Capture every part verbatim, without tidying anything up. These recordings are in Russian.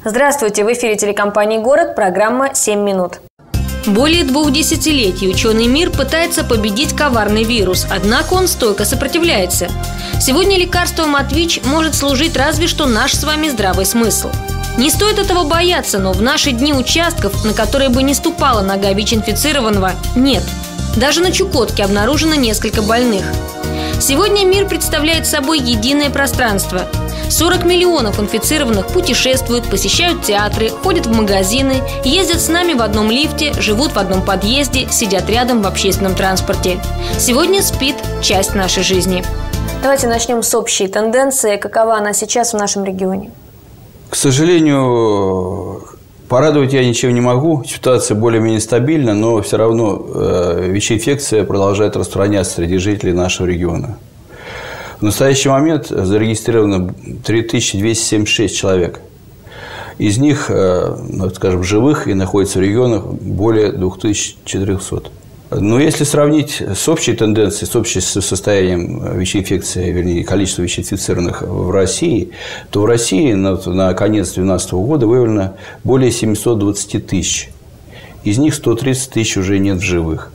Здравствуйте! В эфире телекомпании «Город», программа «семь минут». Более двух десятилетий ученый мир пытается победить коварный вирус, однако он стойко сопротивляется. Сегодня лекарством от ВИЧ может служить разве что наш с вами здравый смысл. Не стоит этого бояться, но в наши дни участков, на которые бы не ступала нога ВИЧ-инфицированного, нет. Даже на Чукотке обнаружено несколько больных. Сегодня мир представляет собой единое пространство. сорок миллионов инфицированных путешествуют, посещают театры, ходят в магазины, ездят с нами в одном лифте, живут в одном подъезде, сидят рядом в общественном транспорте. Сегодня спит часть нашей жизни. Давайте начнем с общей тенденции. Какова она сейчас в нашем регионе? К сожалению, порадовать я ничем не могу. Ситуация более-менее стабильна, но все равно э, ВИЧ-инфекция продолжает распространяться среди жителей нашего региона. В настоящий момент зарегистрировано три тысячи двести семьдесят шесть человек. Из них, ну, скажем, живых и находится в регионах более две тысячи четыреста. Но если сравнить с общей тенденцией, с общим состоянием ВИЧ-инфекции, вернее, количество ВИЧ-инфицированных в России, то в России на, на конец две тысячи двенадцатого года выявлено более семьсот двадцать тысяч. Из них сто тридцать тысяч уже нет в живых.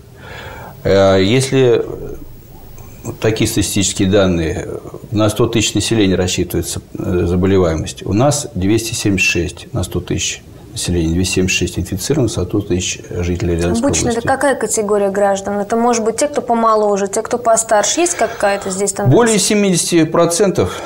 Если такие статистические данные, на сто тысяч населения рассчитывается заболеваемость, у нас двести семьдесят шесть на сто тысяч населения, двести семьдесят шесть инфицированных, сто тысяч жителей Рязанской области. Обычно это какая категория граждан? Это может быть те, кто помоложе, те, кто постарше. Есть какая-то здесь тенденция? Более семьдесят процентов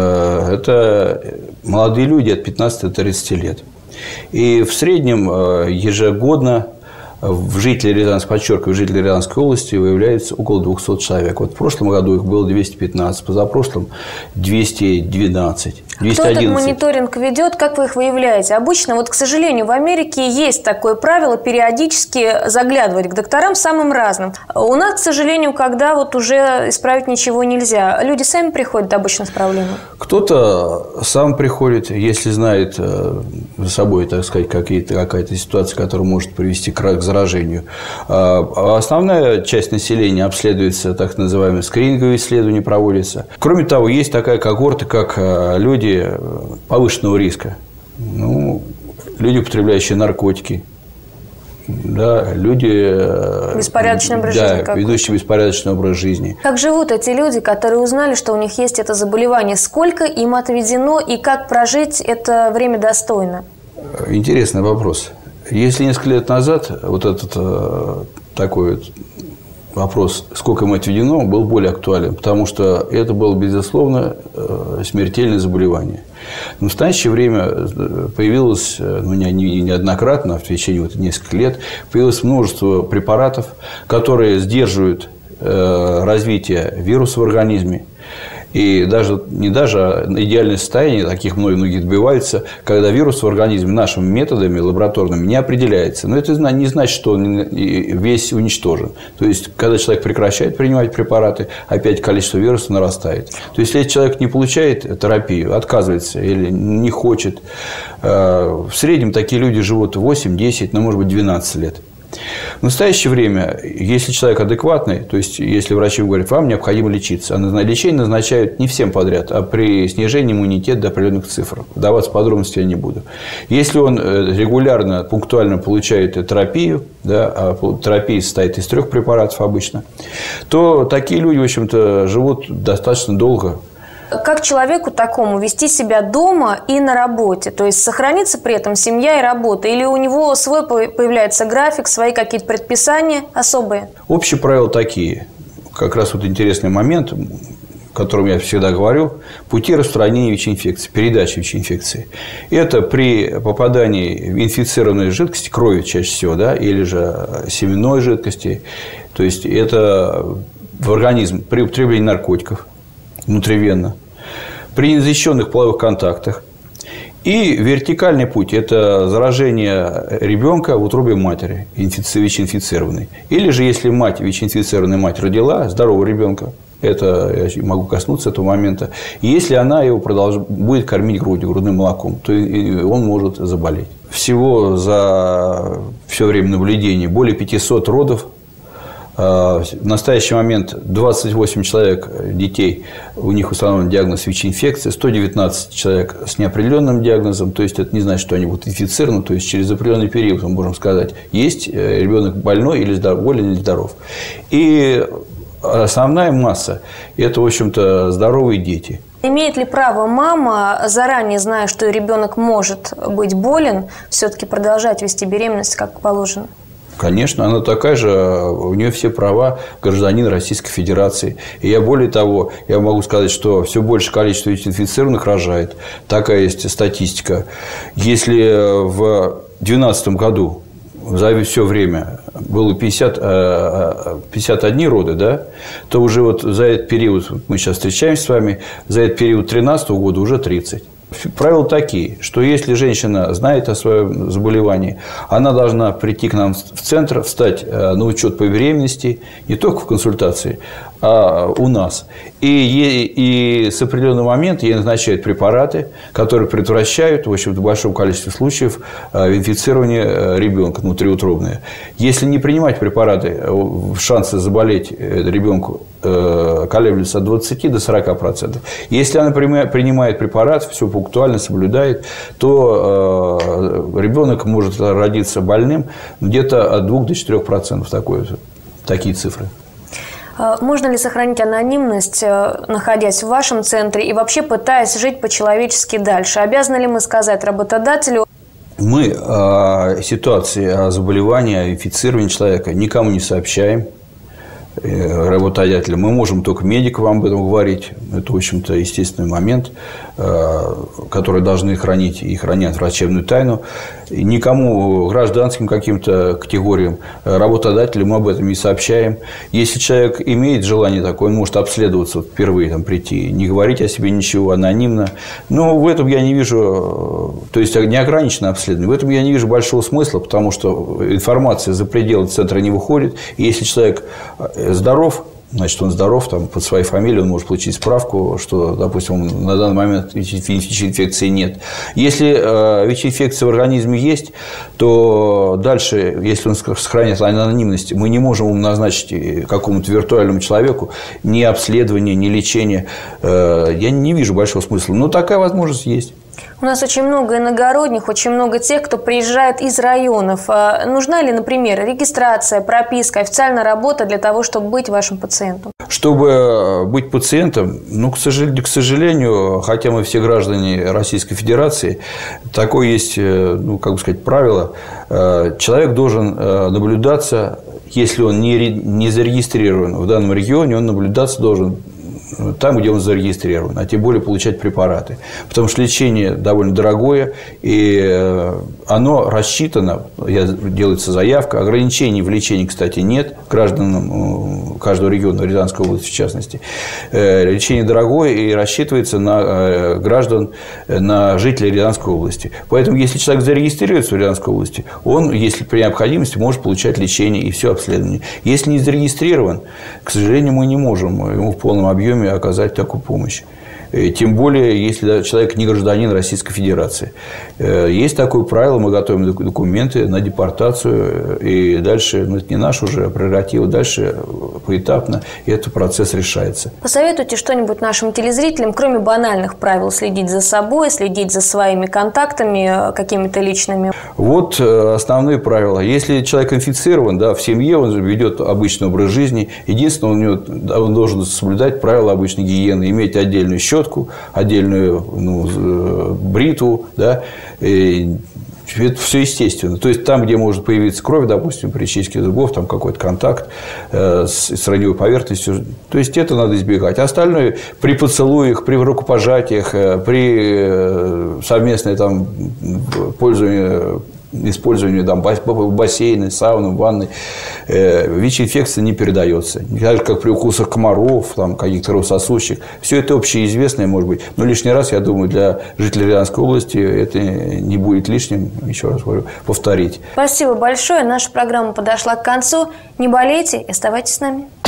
это молодые люди от пятнадцати до тридцати лет. И в среднем ежегодно в жителей Рязанской, подчеркиваю, в жителей Рязанской области выявляется около двухсот человек. Вот в прошлом году их было двести пятнадцать, позапрошлом двести двенадцать, двести одиннадцать. Кто этот мониторинг ведет? Как вы их выявляете? Обычно, вот, к сожалению, в Америке есть такое правило периодически заглядывать к докторам самым разным. У нас, к сожалению, когда вот уже исправить ничего нельзя, люди сами приходят обычно с проблемой. Кто-то сам приходит, если знает за собой, так сказать, какая-то ситуация, которая может привести к заражению. А основная часть населения обследуется, так называемые скрининговые исследования проводятся. Кроме того, есть такая когорта, как люди повышенного риска. Ну, люди, употребляющие наркотики. Да, люди, беспорядочный образ да, жизни, ведущие беспорядочный образ жизни. Как живут эти люди, которые узнали, что у них есть это заболевание? Сколько им отведено и как прожить это время достойно? Интересный вопрос. Если несколько лет назад вот этот э, такой вот вопрос, сколько им отведено, был более актуален, потому что это было, безусловно, э, смертельное заболевание. Но в настоящее время появилось, ну, не, не, неоднократно, в течение вот нескольких лет, появилось множество препаратов, которые сдерживают э, развитие вируса в организме. И даже, не даже, а идеальное состояние, таких многие добиваются, когда вирус в организме нашими методами лабораторными не определяется. Но это не значит, что он весь уничтожен. То есть, когда человек прекращает принимать препараты, опять количество вируса нарастает. То есть, если человек не получает терапию, отказывается или не хочет, в среднем такие люди живут восемь, десять, ну, может быть, двенадцать лет. В настоящее время, если человек адекватный, то есть, если врачи говорят, вам необходимо лечиться, а лечение назначают не всем подряд, а при снижении иммунитета до определенных цифр. Вдаваться в подробности я не буду. Если он регулярно, пунктуально получает терапию, да, а терапия состоит из трех препаратов обычно, то такие люди, в общем-то, живут достаточно долго. Как человеку такому вести себя дома и на работе? То есть, сохранится при этом семья и работа? Или у него свой появляется график, свои какие-то предписания особые? Общие правила такие. Как раз вот интересный момент, о котором я всегда говорю. Пути распространения ВИЧ-инфекции, передачи ВИЧ-инфекции. Это при попадании в инфицированной жидкости, крови чаще всего, да, или же семенной жидкости. То есть, это в организм при употреблении наркотиков внутривенно, при незащищенных половых контактах. И вертикальный путь – это заражение ребенка в утробе матери, ВИЧ-инфицированной. Или же, если мать, ВИЧ-инфицированная мать родила здорового ребенка, это я могу коснуться этого момента, и если она его продолж... будет кормить грудью, грудным молоком, то он может заболеть. Всего за все время наблюдения более пятисот родов В настоящий момент двадцать восемь человек, детей, у них установлен диагноз ВИЧ-инфекции, сто девятнадцать человек с неопределенным диагнозом, то есть это не значит, что они будут инфицированы, то есть через определенный период мы можем сказать, есть ребенок больной или здоров, болен или здоров. И основная масса – это, в общем-то, здоровые дети. Имеет ли право мама, заранее зная, что ребенок может быть болен, все-таки продолжать вести беременность как положено? Конечно, она такая же, у нее все права гражданина Российской Федерации. И я более того, я могу сказать, что все большее количество инфицированных рожает. Такая есть статистика. Если в две тысячи двенадцатом году за все время было пятьдесят, пятьдесят один роды, да, то уже вот за этот период, мы сейчас встречаемся с вами, за этот период две тысячи тринадцатого года уже тридцать. Правила такие, что если женщина знает о своем заболевании, она должна прийти к нам в центр, встать на учет по беременности, не только в консультации, а у нас. И, и с определенного момента ей назначают препараты, которые предотвращают, в общем-то, в большом количестве случаев инфицирование ребенка внутриутробное. Если не принимать препараты, шансы заболеть ребенку колеблются от двадцати до сорока процентов. Если она принимает препарат, все пунктуально соблюдает, то ребенок может родиться больным где-то от двух до четырёх процентов. Такое, такие цифры. Можно ли сохранить анонимность, находясь в вашем центре и вообще пытаясь жить по-человечески дальше? Обязаны ли мы сказать работодателю? Мы о ситуации, о заболевании, о инфицировании человека никому не сообщаем. Работодателя. Мы можем только медикам об этом говорить. Это, в общем-то, естественный момент, который должны хранить и хранят врачебную тайну. И никому, гражданским каким-то категориям, работодателям мы об этом не сообщаем. Если человек имеет желание такое, он может обследоваться, вот, впервые там, прийти, не говорить о себе ничего, анонимно. Но в этом я не вижу, то есть неограниченное обследование, в этом я не вижу большого смысла, потому что информация за пределы центра не выходит. И если человек здоров, значит, он здоров, там, под своей фамилией он может получить справку, что, допустим, на данный момент ВИЧ-инфекции нет. Если э, ВИЧ-инфекция в организме есть, то дальше, если он сохраняет анонимность, мы не можем ему назначить какому-то виртуальному человеку ни обследование, ни лечение. Э, я не вижу большого смысла, но такая возможность есть. У нас очень много иногородних, очень много тех, кто приезжает из районов. Нужна ли, например, регистрация, прописка, официальная работа для того, чтобы быть вашим пациентом? Чтобы быть пациентом, ну, к сожалению, к сожалению, хотя мы все граждане Российской Федерации, такое есть, ну, как бы сказать, правило. Человек должен наблюдаться, если он не, не зарегистрирован в данном регионе, он наблюдаться должен там, где он зарегистрирован, а тем более получать препараты. Потому что лечение довольно дорогое, и оно рассчитано, делается заявка, ограничений в лечении, кстати, нет, гражданам каждого региона, Рязанской области в частности. Лечение дорогое и рассчитывается на граждан, на жителей Рязанской области. Поэтому, если человек зарегистрируется в Рязанской области, он, если при необходимости, может получать лечение и все обследование. Если не зарегистрирован, к сожалению, мы не можем ему в полном объеме оказать такую помощь. Тем более, если человек не гражданин Российской Федерации. Есть такое правило, мы готовим документы на депортацию, и дальше, ну, это не наш уже прерогатива, дальше поэтапно этот процесс решается. Посоветуйте что-нибудь нашим телезрителям, кроме банальных правил следить за собой, следить за своими контактами какими-то личными? Вот основные правила. Если человек инфицирован, да, в семье он ведет обычный образ жизни, единственное, он, него, он должен соблюдать правила обычной гигиены, иметь отдельный счет, отдельную, ну, бритву, да, и это все естественно. То есть, там, где может появиться кровь, допустим, при чистке зубов, там какой-то контакт э, с, с раневой поверхностью, то есть, это надо избегать. Остальное при поцелуях, при рукопожатиях, э, при э, совместной там пользовании использованию там, бассейна, сауны, ванны, э, ВИЧ-инфекция не передается. Так же, как при укусах комаров, там, каких-то кровососущих. Все это общеизвестное, может быть. Но лишний раз, я думаю, для жителей Рязанской области это не будет лишним, еще раз говорю, повторить. Спасибо большое. Наша программа подошла к концу. Не болейте и оставайтесь с нами.